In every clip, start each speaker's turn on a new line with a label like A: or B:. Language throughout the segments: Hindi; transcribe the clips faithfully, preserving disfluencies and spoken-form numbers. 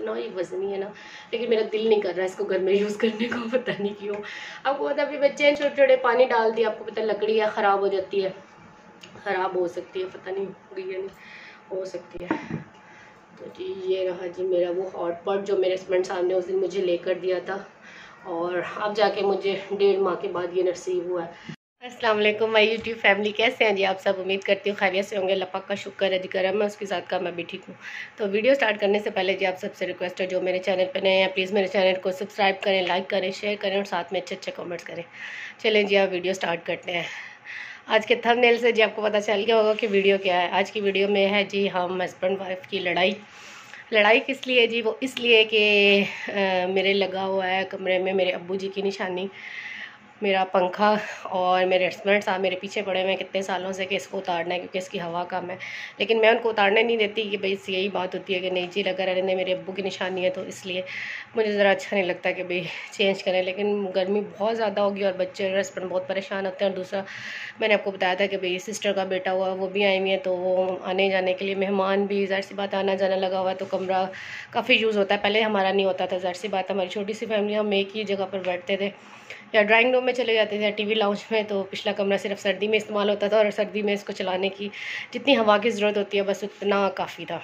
A: इतना ही वजनी है ना, लेकिन मेरा दिल नहीं कर रहा है इसको घर में यूज़ करने को, पता नहीं क्यों। आपको पता अभी बच्चे हैं छोटे छोटे, पानी डाल दिया, आपको पता लकड़ी है ख़राब हो जाती है, ख़राब हो सकती है, पता नहीं होगी या नहीं हो सकती है। तो जी ये रहा जी मेरा वो हॉट पॉट जो मेरे हस्बैंड साहब ने उस दिन मुझे लेकर दिया था, और अब जाके मुझे डेढ़ माह के बाद ये नसीब हुआ है। अस्सलाम वालेकुम माय यूट्यूब फैमिली, कैसे हैं जी आप सब? उम्मीद करती हूँ खैरियत से होंगे। अल्लाह पाक का शुक्र है जी, करम है उसके साथ का, मैं भी ठीक हूँ। तो वीडियो स्टार्ट करने से पहले जी आप सबसे रिक्वेस्ट है, जो मेरे चैनल पे नए हैं प्लीज़ मेरे चैनल को सब्सक्राइब करें, लाइक करें, शेयर करें और साथ में अच्छे अच्छे कमेंट्स करें। चलें जी आप वीडियो स्टार्ट करते हैं। आज के थंबनेल से जी आपको पता चल गया होगा कि वीडियो क्या है। आज की वीडियो में है जी हम हस्बैंड वाइफ की लड़ाई। लड़ाई किस लिए जी? वो इसलिए कि मेरे लगा हुआ है कमरे में मेरे अब्बू जी की निशानी, मेरा पंखा, और मेरे हस्बैंड साहब मेरे पीछे पड़े हुए हैं कितने सालों से कि इसको उतारना है क्योंकि इसकी हवा कम है, लेकिन मैं उनको उतारने नहीं देती कि भाई यही बात होती है कि नहीं जी लगा रहने मेरे अब्बू की निशानी है, तो इसलिए मुझे ज़रा अच्छा नहीं लगता कि भाई चेंज करें। लेकिन गर्मी बहुत ज़्यादा होगी और बच्चे और हस्बैंड बहुत परेशान होते हैं। और दूसरा मैंने आपको बताया था कि भाई सिस्टर का बेटा हुआ वो भी आई हुई है, तो वो आने जाने के लिए मेहमान भी ज़ाहिर सी बात आना जाना लगा हुआ है, तो कमरा काफ़ी यूज़ होता है। पहले हमारा नहीं होता था, ज़ाहिर सी बात हमारी छोटी सी फैमिली, हम एक ही जगह पर बैठते थे या ड्राइंग रूम में चले जाते थे, टीवी लाउंज में, तो पिछला कमरा सिर्फ सर्दी में इस्तेमाल होता था और सर्दी में इसको चलाने की जितनी हवा की ज़रूरत होती है बस उतना काफ़ी था।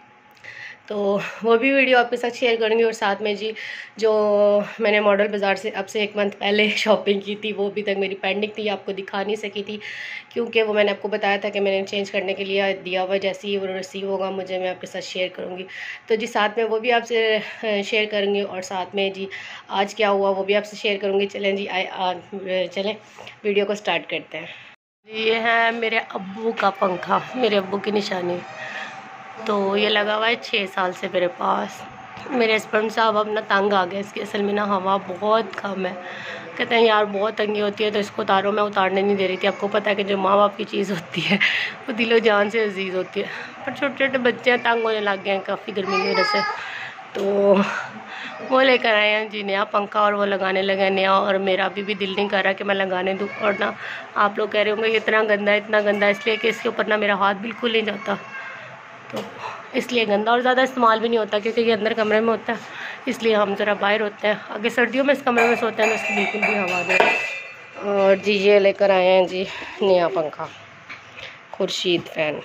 A: तो वो भी वीडियो आपके साथ शेयर करूँगी। और साथ में जी जो मैंने मॉडल बाज़ार से अब से एक मंथ पहले शॉपिंग की थी वो अभी तक मेरी पेंडिंग थी, आपको दिखा नहीं सकी थी क्योंकि वो मैंने आपको बताया था कि मैंने चेंज करने के लिए दिया हुआ, जैसे ही वो रिसीव होगा मुझे मैं आपके साथ शेयर करूँगी। तो जी साथ में वो भी आपसे शेयर करूँगी और साथ में जी आज क्या हुआ वो भी आपसे शेयर करूँगी। चलें जी आए चलें वीडियो को स्टार्ट करते हैं। ये है मेरे अब्बू का पंखा, मेरे अब्बू की निशानी। तो ये लगा हुआ है छः साल से मेरे पास। मेरे हस्बैंड साहब अब ना तंग आ गए इसकी, असल में ना हवा बहुत कम है, कहते हैं यार बहुत तंगी होती है तो इसको उतारो। मैं उतारने नहीं दे रही थी। आपको पता है कि जो माँ बाप की चीज़ होती है वो दिलो जान से अजीज़ होती है, पर छोटे छोटे बच्चे हैं तंग होने लग गए हैं काफ़ी गर्मी की वजह से, तो वो लेकर आए हैं जी नया पंखा और वो लगाने लगे नया। और मेरा अभी भी दिल नहीं कर रहा कि मैं लगाने दूँ। और ना आप लोग कह रहे होंगे इतना गंदा इतना गंदा, इसलिए कि इसके ऊपर ना मेरा हाथ बिल्कुल नहीं जाता, तो इसलिए गंदा, और ज़्यादा इस्तेमाल भी नहीं होता क्योंकि ये अंदर कमरे में होता है, इसलिए हम ज़रा बाहर होते हैं। आगे सर्दियों में इस कमरे में सोते हैं तो इसकी बिल्कुल भी हवा नहीं। और जी ये लेकर आए हैं जी नया पंखा, खुर्शीद फ़ैन।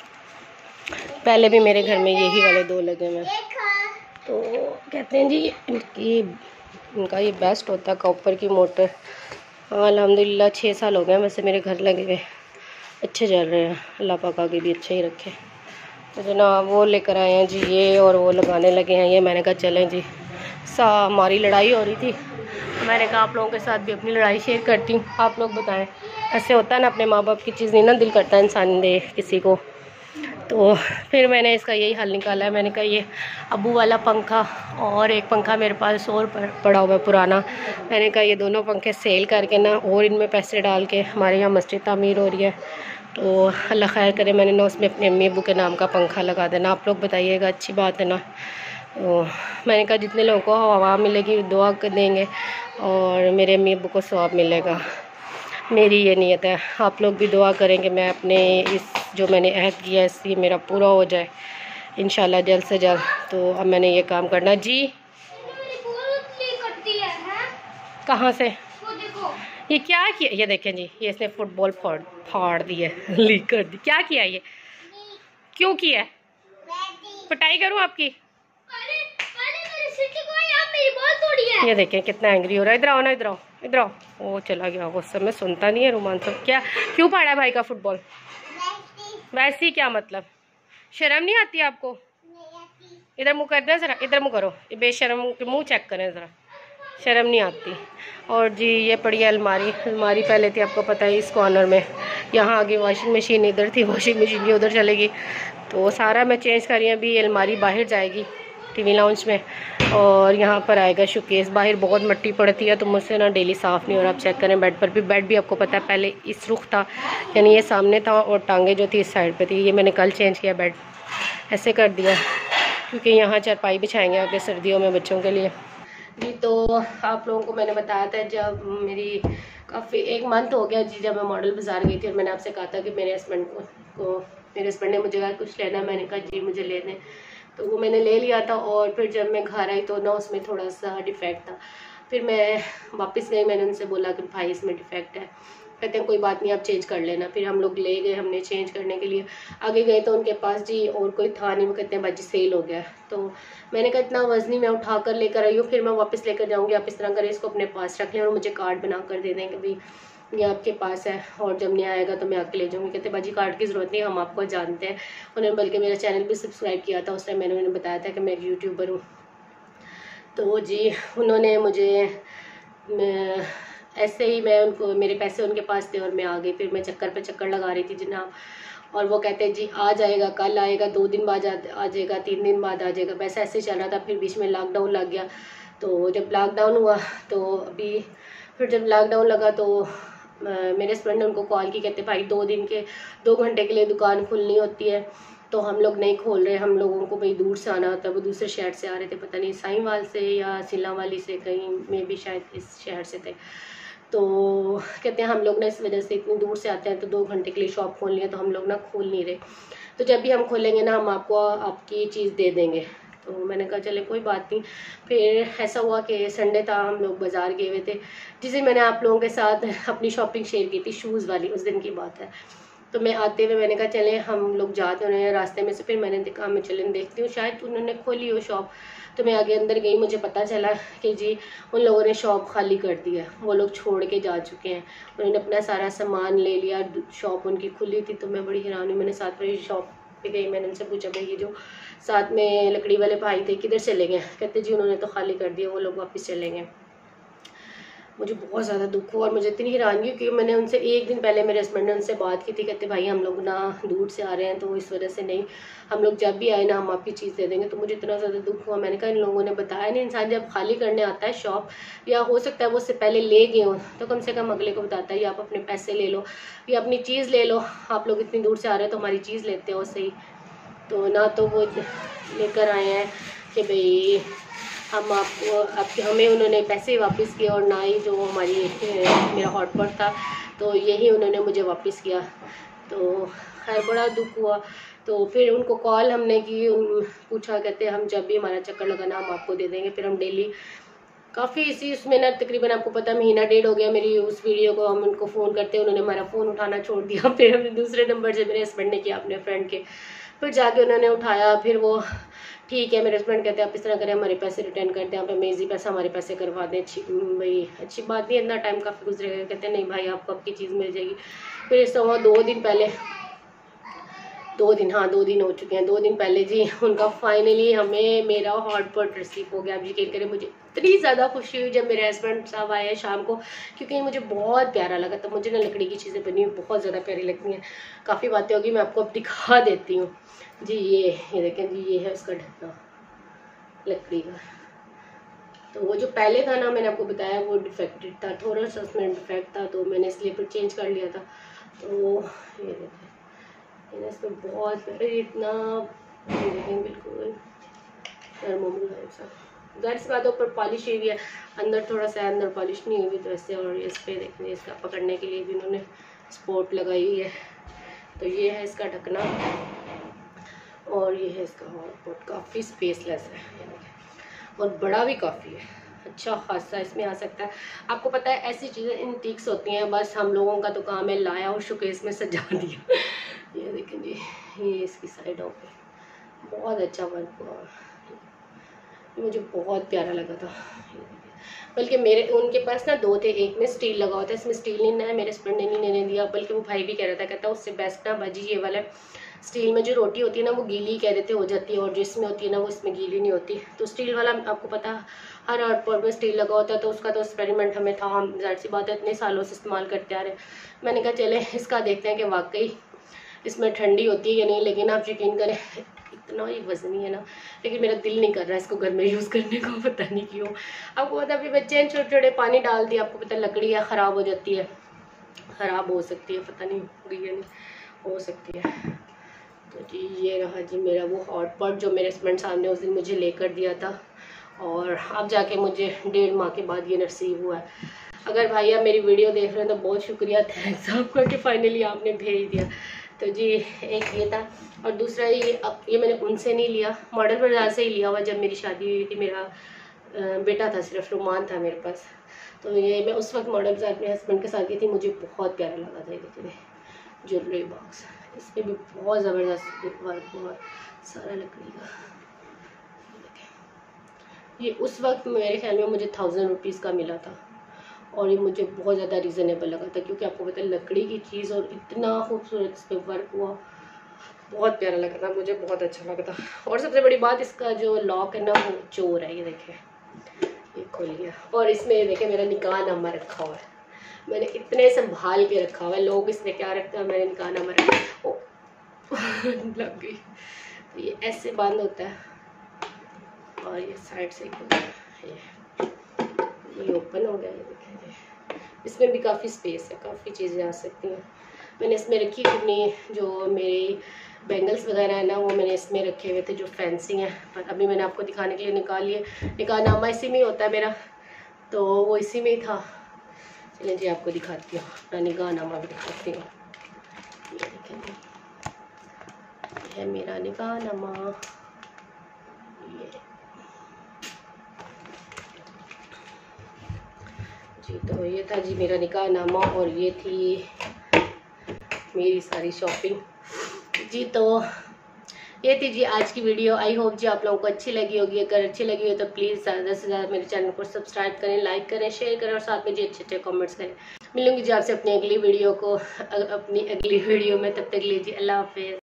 A: पहले भी मेरे घर में यही वाले दो लगे हुए हैं, तो कहते हैं जी इनकी इनका ये बेस्ट होता है कॉपर की मोटर। अल्हम्दुलिल्लाह छः साल हो गए वैसे मेरे घर लगे हुए, अच्छे चल रहे हैं, अल्लाह पाक आगे भी अच्छे ही रखे। तो जनाब वो लेकर आए हैं जी ये, और वो लगाने लगे हैं ये। मैंने कहा चलें जी, सा हमारी लड़ाई हो रही थी, मैंने कहा आप लोगों के साथ भी अपनी लड़ाई शेयर करती हूँ। आप लोग बताएं, ऐसे होता है ना अपने माँ बाप की चीज़ नहीं ना दिल करता इंसान दे किसी को। तो फिर मैंने इसका यही हल निकाला है। मैंने कहा ये अब्बू वाला पंखा और एक पंखा मेरे पास और पड़ा हुआ है पुराना, मैंने कहा ये दोनों पंखे सेल करके ना और इनमें पैसे डाल के, हमारे यहाँ मस्जिद तामीर हो रही है तो अल्लाह खैर करे, मैंने ना उसमें अपने अम्मी अब्बू के नाम का पंखा लगा देना। आप लोग बताइएगा अच्छी बात है ना। तो मैंने कहा जितने लोगों को हवा मिलेगी दुआ कर देंगे और मेरे अम्मी अब्बू को सवाब मिलेगा, मेरी ये नीयत है। आप लोग भी दुआ करें कि मैं अपने इस जो मैंने अहद किया है इससे मेरा पूरा हो जाए इंशाल्लाह जल्द से जल्द। तो अब मैंने ये काम करना जी। कहाँ से ये क्या किया? ये देखें जी, ये इसने फुटबॉल फाड़ फाड़ दी है, लीक कर दी। क्या किया ये? क्यों किया? पिटाई करूं आपकी? ये देखें कितना एंग्री हो रहा है। इधर आओ ना, इधर आओ, इधर आओ। वो चला गया गुस्से में, सुनता नहीं है रुमान सब। क्या क्यों फाड़ा है भाई का फुटबॉल? वैसे ही क्या मतलब, शर्म नहीं आती आपको? इधर मुँह कर दे जरा, इधर मुँह करो, बेशर्म मुँह चेक करें ज़रा, शर्म नहीं आती। और जी ये पड़ी है अलमारी। अलमारी पहले थी आपको पता है इस कॉर्नर में, यहाँ आगे वॉशिंग मशीन इधर थी, वॉशिंग मशीन भी उधर चलेगी, तो सारा मैं चेंज कर रही हूँ। अभी अलमारी बाहर जाएगी टीवी लाउंज में और यहाँ पर आएगा शोकेस। बाहर बहुत मिट्टी पड़ती है तो मुझसे ना डेली साफ़ नहीं हो रहा। आप चेक करें बेड पर भी, बेड भी आपको पता है पहले इस रुख था, यानी ये सामने था और टांगे जो थी इस साइड पर थी। ये मैंने कल चेंज किया, बेड ऐसे कर दिया क्योंकि यहाँ चारपाई बिछाएँगे आगे सर्दियों में बच्चों के लिए जी। तो आप लोगों को मैंने बताया था जब मेरी काफ़ी एक मंथ हो गया जी जब मैं मॉडल बाज़ार गई थी और मैंने आपसे कहा था कि मेरे हस्बैंड को, को मेरे हस्बैंड ने मुझे कहा कुछ लेना है, मैंने कहा जी मुझे ले दें। तो वो मैंने ले लिया था। और फिर जब मैं घर आई तो ना उसमें थोड़ा सा डिफेक्ट था। फिर मैं वापस गई, मैंने उनसे बोला कि भाई इसमें डिफेक्ट है। कहते हैं कोई बात नहीं, आप चेंज कर लेना। फिर हम लोग ले गए, हमने चेंज करने के लिए आगे गए तो उनके पास जी और कोई था नहीं। वो कहते हैं बाजी सेल हो गया। तो मैंने कहा इतना वजनी मैं उठा कर लेकर आई हूँ, फिर मैं वापस लेकर जाऊँगी, आप इस तरह करें इसको अपने पास रख लें और मुझे कार्ड बना कर दे दें कि भाई ये आपके पास है और जब नहीं आएगा तो मैं आके ले जाऊँगी। कहते बाजी कार्ड की ज़रूरत नहीं, हम आपको जानते हैं। उन्होंने बल्कि मेरा चैनल भी सब्सक्राइब किया था, उस टाइम मैंने उन्हें बताया था कि मैं एक यूट्यूबर हूँ। तो जी उन्होंने मुझे मैं, ऐसे ही मैं उनको, मेरे पैसे उनके पास थे और मैं आ गई। फिर मैं चक्कर पे चक्कर लगा रही थी जनाब, और वो कहते हैं जी आ जाएगा, कल आएगा, दो दिन बाद आ जाएगा, तीन दिन बाद आ जाएगा। बस ऐसे चल रहा था। फिर बीच में लॉकडाउन लग गया। तो जब लॉकडाउन हुआ तो अभी फिर जब लॉकडाउन लगा तो मेरे हस्बैंड ने उनको कॉल की, कहते भाई दो दिन के दो घंटे के लिए दुकान खुलनी होती है तो हम लोग नहीं खोल रहे, हम लोगों को भाई दूर से आना होता है। वो दूसरे शहर से आ रहे थे, पता नहीं साहिवाल से या सिलावाली से, कहीं में भी शायद इस शहर से थे। तो कहते हैं हम लोग ना इस वजह से इतनी दूर से आते हैं तो दो घंटे के लिए शॉप खोलनी है तो हम लोग ना खोल नहीं रहे, तो जब भी हम खोलेंगे ना हम आपको आपकी चीज़ दे देंगे। तो मैंने कहा चले कोई बात नहीं। फिर ऐसा हुआ कि संडे था, हम लोग बाज़ार गए हुए थे, जिसे मैंने आप लोगों के साथ अपनी शॉपिंग शेयर की थी, शूज़ वाली, उस दिन की बात है। तो मैं आते हुए मैंने कहा चले हम लोग जाते हैं रास्ते में से, फिर मैंने देखा मैं चलें देखती हूँ शायद उन्होंने खोली हो शॉप। तो मैं आगे अंदर गई, मुझे पता चला कि जी उन लोगों ने शॉप खाली कर दी है, वो लोग छोड़ के जा चुके हैं, उन्होंने अपना सारा सामान ले लिया। शॉप उनकी खुली थी तो मैं बड़ी हैरान हुई। मैंने साथ में शॉप पे गई, मैंने उनसे पूछा भाई ये जो साथ में लकड़ी वाले भाई थे किधर चले गए? कहते जी उन्होंने तो खाली कर दिया, वो लोग वापस चले गए। मुझे बहुत ज़्यादा दुख हुआ और मुझे इतनी हैरानगी क्योंकि मैंने उनसे एक दिन पहले मेरे हस्बैंड ने उनसे बात की थी, कहते भाई हम लोग ना दूर से आ रहे हैं तो इस वजह से नहीं, हम लोग जब भी आए ना हम आपकी चीज़ दे देंगे। तो मुझे इतना ज़्यादा दुख हुआ। मैंने कहा इन लोगों ने बताया नहीं, इंसान जब खाली करने आता है शॉप, या हो सकता है वो उससे पहले ले गए हों, तो कम से कम अगले को बताता है या आप अपने पैसे ले लो या अपनी चीज़ ले लो, आप लोग इतनी दूर से आ रहे हैं तो हमारी चीज़ लेते हो सही। तो ना तो वो लेकर आए हैं कि भाई हम आपको आपके हमें उन्होंने पैसे वापस किए, और ना ही जो हमारी मेरा हॉटपॉट था तो यही उन्होंने मुझे वापस किया। तो खैर बड़ा दुख हुआ। तो फिर उनको कॉल हमने की, उन पूछा, कहते हम जब भी हमारा चक्कर लगाना हम आपको दे देंगे। फिर हम डेली काफ़ी इसी उसमें ना तकरीबन आपको पता महीना डेढ़ हो गया मेरी उस वीडियो को हम उनको फ़ोन करते, उन्होंने हमारा फ़ोन उठाना छोड़ दिया। फिर हमने दूसरे नंबर से मेरे हस्बैंड ने किया अपने फ्रेंड के, फिर जाके उन्होंने उठाया। फिर वो ठीक है, मेरे हस्बैंड कहते हैं आप इस तरह करें हमारे पैसे रिटर्न कर दें, आप अमेजी पैसा हमारे पैसे करवा दें। अच्छी भाई अच्छी बात नहीं, इतना टाइम काफ़ी गुजरेगा। कहते हैं नहीं भाई आपको आपकी चीज़ मिल जाएगी। फिर इस हुआ दो दिन पहले दो दिन हाँ दो दिन हो चुके हैं। दो दिन पहले जी उनका फाइनली हमें मेरा हॉटपॉट रिसीव हो गया। आप यकीन करें मुझे इतनी ज़्यादा खुशी हुई जब मेरे हस्बैंड साहब आए शाम को, क्योंकि मुझे बहुत प्यारा लगा। तो मुझे ना लकड़ी की चीज़ें बनी हुई बहुत ज़्यादा प्यारी लगती हैं। काफ़ी बातें होगी, मैं आपको अब दिखा देती हूँ जी। ये ये देखें जी, ये है उसका ढक्कन लकड़ी का। तो वो जो पहले था ना मैंने आपको बताया वो डिफेक्टेड था, थोड़ा सा उसमें डिफेक्ट था तो मैंने इसलिए फिर चेंज कर लिया था। तो ये देखें इसमें बहुत प्यारे, इतना देखें बिल्कुल घर से बात ऊपर पॉलिश हुई हुई है, अंदर थोड़ा सा अंदर पॉलिश नहीं हुई तो ऐसे। और इस पर देखने इसका पकड़ने के लिए भी उन्होंने स्पोर्ट लगाई हुई है। तो ये है इसका ढकना और ये है इसका हॉटपॉट, काफ़ी स्पेसलेस है और बड़ा भी काफ़ी है, अच्छा खासा इसमें आ सकता है। आपको पता है ऐसी चीज़ें एंटीक्स होती हैं, बस हम लोगों का तो काम है लाया और शोकेस में सजा दिया। ये देखें जी, ये इसकी साइडों पे बहुत अच्छा वर्क हुआ, मुझे बहुत प्यारा लगा था। बल्कि मेरे उनके पास ना दो थे, एक में स्टील लगा हुआ था, इसमें स्टील नहीं है, मेरे हस्बैंड ने नहीं दिया। बल्कि वो भाई भी कह रहा था, कहता उससे बेस्ट ना बाजी ये वाला स्टील में जो रोटी होती है ना वो गीली कह देते हो जाती है, और जो इसमें होती है ना वो इसमें गीली नहीं होती। तो स्टील वाला आपको पता हर हॉटपॉट में स्टील लगा होता है, तो उसका तो एक्सपेरिमेंट हमें था, हम जाहिर सी बात है इतने सालों से इस्तेमाल करते आ रहे हैं। मैंने कहा चले इसका देखते हैं कि वाकई इसमें ठंडी होती है या नहीं। लेकिन आप यकीन करें इतना ही वजनी है ना, लेकिन मेरा दिल नहीं कर रहा है इसको घर में यूज़ करने को, पता नहीं क्यों। आपको पता अभी बच्चे हैं छोटे छोटे, पानी डाल दिया, आपको पता लकड़ी है ख़राब हो जाती है, ख़राब हो सकती है, पता नहीं हो गई है नहीं हो सकती है। तो जी ये रहा जी मेरा वो हॉटपॉट जो मेरे हस्बैंड साहब ने उस दिन मुझे लेकर दिया था, और अब जाके मुझे डेढ़ माह के बाद ये रिसीव हुआ है। अगर भाई आप मेरी वीडियो देख रहे हैं तो बहुत शुक्रिया, थैंक्स आपका कि फाइनली आपने भेज दिया। तो जी एक ये था, और दूसरा ये अब ये मैंने उनसे नहीं लिया, मॉडल बाजार से ही लिया हुआ। जब मेरी शादी हुई थी, मेरा बेटा था, सिर्फ रुमान था मेरे पास, तो ये मैं उस वक्त मॉडल बाजार अपने हस्बैंड के साथ गई थी। मुझे बहुत प्यारा लगा था। ये देखिए ज्वेलरी बॉक्स, इसमें भी बहुत ज़बरदस्त वर्क हुआ, सारा लकड़ी का। ये उस वक्त मेरे ख्याल में मुझे थाउजेंड रुपीज़ का मिला था, और ये मुझे बहुत ज़्यादा रीज़नेबल लगा था, क्योंकि आपको पता है लकड़ी की चीज़ और इतना खूबसूरत इस पर वर्क हुआ, बहुत प्यारा लगा था, मुझे बहुत अच्छा लगा था। और सबसे बड़ी बात, इसका जो लॉक है ना वो चोर है। ये देखें, ये खोल गया, और इसमें देखें मेरा निकाह नामा रखा हुआ है। मैंने इतने संभाल के रखा हुआ है, लोग इसमें क्या रखते हैं, मैंने निकाह नामा रखा। ओ लग गई। तो ये ऐसे बंद होता है, और ये साइड से ये ये ओपन हो गया। ये देखें, इसमें भी काफ़ी स्पेस है, काफ़ी चीज़ें आ सकती हैं। मैंने इसमें रखी अपनी जो मेरी बैंगल्स वगैरह है ना, वो मैंने इसमें रखे हुए थे जो फैंसी हैं, पर अभी मैंने आपको दिखाने के लिए निकाल लिए। निकाहनामा इसी में ही होता है मेरा, तो वो इसी में ही था। चलिए जी आपको दिखाती हूँ, अपना निकाहनामा भी दिखाती हूँ। ये देखें, ये है मेरा निकाहनामा। ये जी, तो ये था जी मेरा निकाहनामा, और ये थी मेरी सारी शॉपिंग जी। तो ये थी जी आज की वीडियो। आई होप जी आप लोगों को अच्छी लगी होगी। अगर अच्छी लगी हो तो प्लीज़ ज़्यादा से ज़्यादा मेरे चैनल को सब्सक्राइब करें, लाइक करें, शेयर करें, और साथ में जी अच्छे अच्छे कमेंट्स करें। मिलूंगी जी आपसे अपनी अगली वीडियो को अपनी अगली वीडियो में। तब तक लीजिए, अल्लाह हाफिज़।